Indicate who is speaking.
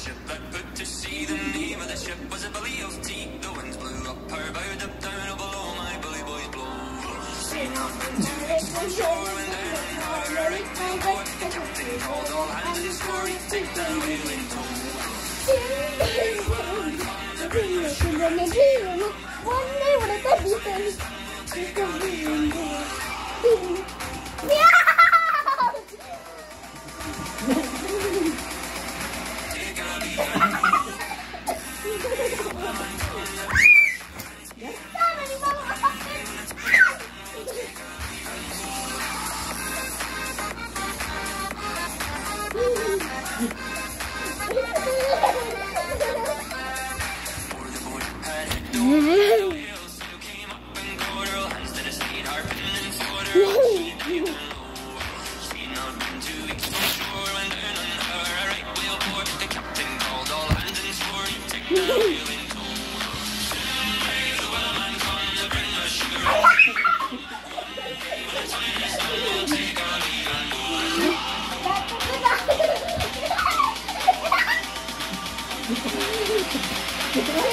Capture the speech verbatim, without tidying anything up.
Speaker 1: ship that put to sea. The name of the ship was a Billy of Tea. The winds blew up her bow, up down, oh below my bully boys blow. Sea not been two weeks from shore, and down in harbour right we go. The captain called all hands and swore he'd take the whale in tow.
Speaker 2: Thank you.